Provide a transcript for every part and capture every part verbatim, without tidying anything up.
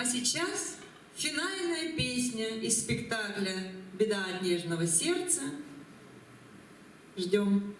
А сейчас финальная песня из спектакля «Беда от нежного сердца». Ждем.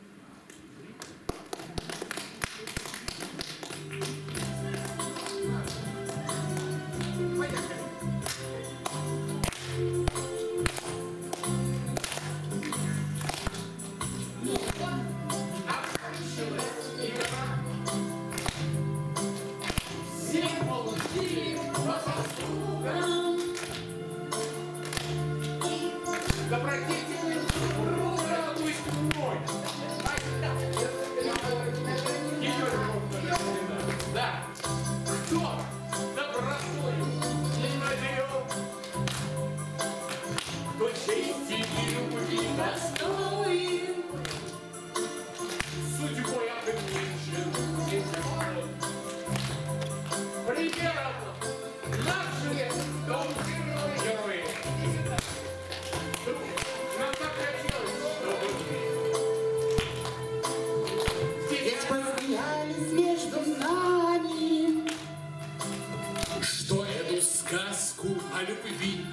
Сказку о любви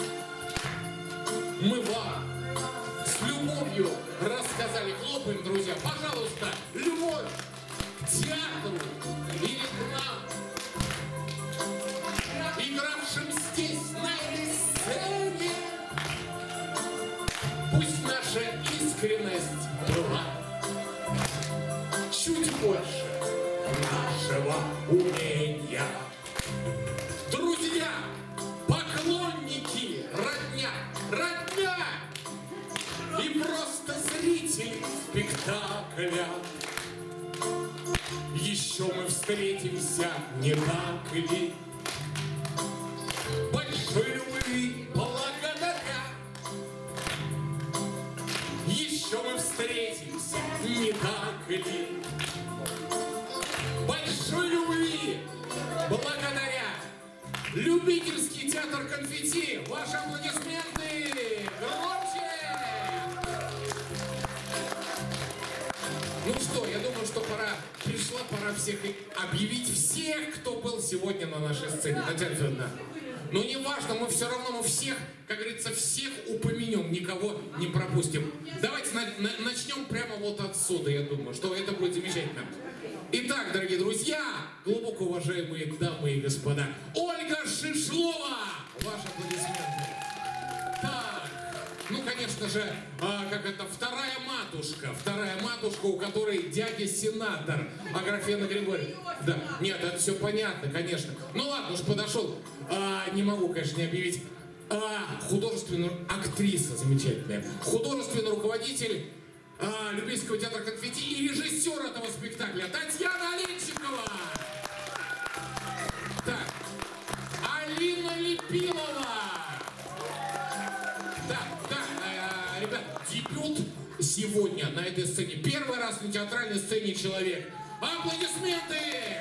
мы вам с любовью рассказали. Хлопаем, друзья, пожалуйста, любовь к театру или к нам, игравшим здесь, на этой сцене. Пусть наша искренность была чуть больше нашего умения. Друзья, поклонники, родня, родня и просто зрители спектакля. Еще мы встретимся, не так ли? Большой любви благодаря. Еще мы встретимся, не так ли? Большой любви благодаря. Любительский театр «Конфетти». Ваши аплодисменты! Громче! Ну что, я думаю, что пора, пришла пора всех объявить всех, кто был сегодня на нашей сцене. Татьяна Федоровна, ну не важно, мы все равно мы всех, как говорится, всех упомянем, никого не пропустим. Давайте на, на, начнем прямо вот отсюда, я думаю, что это будет замечательно. Итак, дорогие друзья, глубоко уважаемые дамы и господа, Ольга Шишлова! Ваши аплодисменты. Так, ну, конечно же, а, как это, вторая матушка, вторая матушка, у которой дядя сенатор, Аграфена Григорьевна. Да, нет, это все понятно, конечно. Ну ладно, уж подошел, а, не могу, конечно, не объявить. А, художественная актриса замечательная, художественный руководитель А, Любительского театра «Конфетти» и режиссер этого спектакля Татьяна Оленчикова. Так, Алина Лепилова. Так, да, э, ребят, дебют сегодня на этой сцене. Первый раз на театральной сцене человек. Аплодисменты!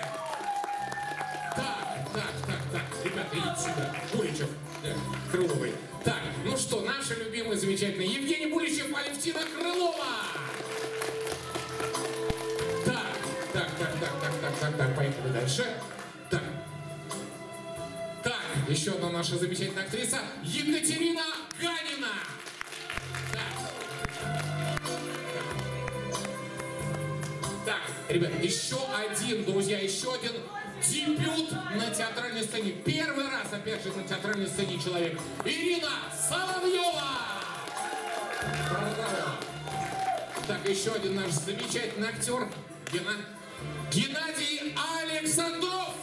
Так, так, так, так, ребята, идите сюда. Буличев, да, Крыловой. Так, ну что, наши любимые, замечательные Евгений Буличев, Алевтина Крылова. Так, так, так, так, так, так, так, так, поехали дальше. Так, так, еще одна наша замечательная актриса Екатерина Ганина. Так, так, ребят, еще один, друзья, еще один дебют на театральной сцене. Первый раз, опять же, на театральной сцене человек. Ирина Соловьева! Браво! Так, еще один наш замечательный актер Гена... Геннадий Александров!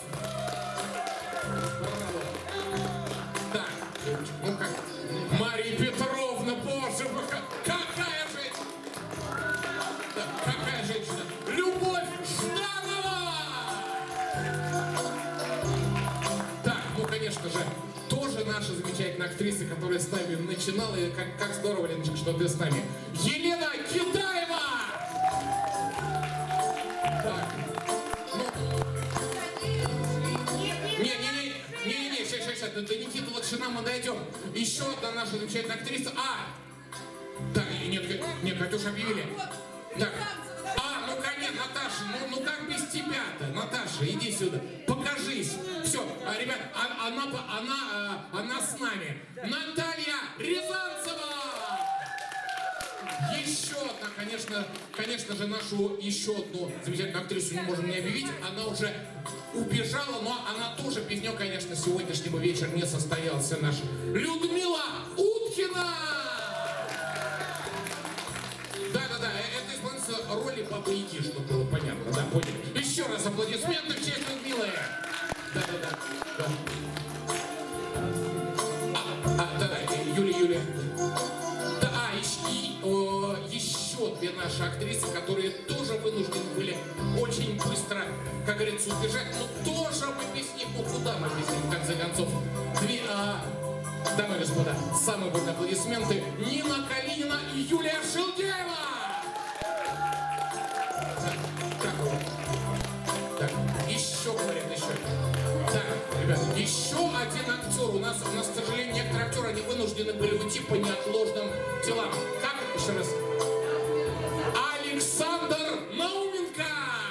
Браво! Так, ну как? Мария Петровна, боже мой, какая женщина! Так, какая женщина? Любовь Жданова! Так, ну, конечно же, тоже наша замечательная актриса, которая с нами начинала, и как, как здорово, Леночка, что ты с нами. Елена Кидаева! Так, ну... Не-не-не, сейчас, сейчас, сейчас, до Никиты Лакшина мы дойдем. Еще одна наша замечательная актриса. А! Так, нет, нет, Катюша объявили. Так, а, ну, конечно, Наташа, ну, ну как без тебя-то? Наташа, иди сюда, покажи. договорились? Все, а, ребят, а- она, по- она, а, она с нами. Наталья Рязанцева! Еще одна, конечно, конечно же, нашу еще одну замечательную актрису не можем не объявить. Она уже убежала, но она тоже без нее, конечно, сегодняшнего вечера не состоялся наш. Людмила Уткина! Да-да-да, это исполнится роли Бабы Яги, чтобы было понятно, да, поняли. Еще раз аплодисменты в честь Людмилы. Да-да-да. Да. А, а, да-да, Юлия, Юлия. Да, а, еще, и, о, еще две наши актрисы, которые тоже вынуждены были очень быстро, как говорится, убежать, но тоже мы без них, ну куда мы без них, в конце концов. Две, а, дамы и господа, самые бурные аплодисменты. Нина Калинина и Юлия Шилдеева! Так, как вы? Так, еще, говорят, еще. Так, ребят, еще один актер. У нас, у нас, к сожалению, некоторые актеры, они вынуждены были уйти по неотложным делам. Как? Еще раз. Александр Науменко!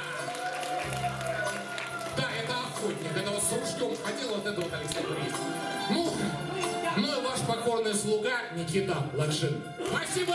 Да, это охотник. Это вот с ружьем ходил, вот это вот Александр есть. Ну, ну и ваш покорный слуга Никита Лакшин. Спасибо!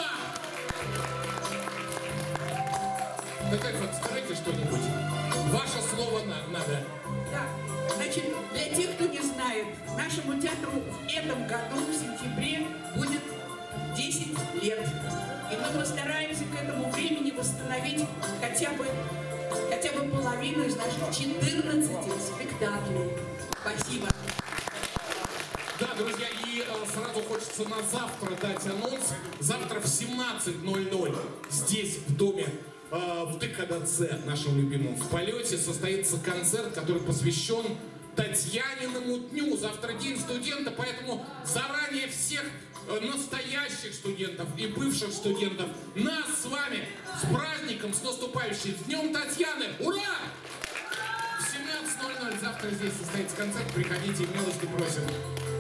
Ну как вот, скажите что-нибудь. Ваше слово на- надо. Да. Значит, для тех, кто не знает, нашему театру в этом году, в сентябре, будет десять лет. И мы постараемся к этому времени восстановить хотя бы, хотя бы половину из наших четырнадцати спектаклей. Спасибо. Да, друзья, и э, сразу хочется на завтра дать анонс. Завтра в семнадцать ноль ноль здесь, в доме, э, в ТКДЦ, нашем любимом, в полете, состоится концерт, который посвящен Татьяниному дню. Завтра день студента, поэтому заранее всех э, настоящих студентов и бывших студентов, нас с вами, с праздником, с наступающим, с Днем Татьяны! Ура! В семнадцать ноль ноль завтра здесь состоится концерт. Приходите, милости просим.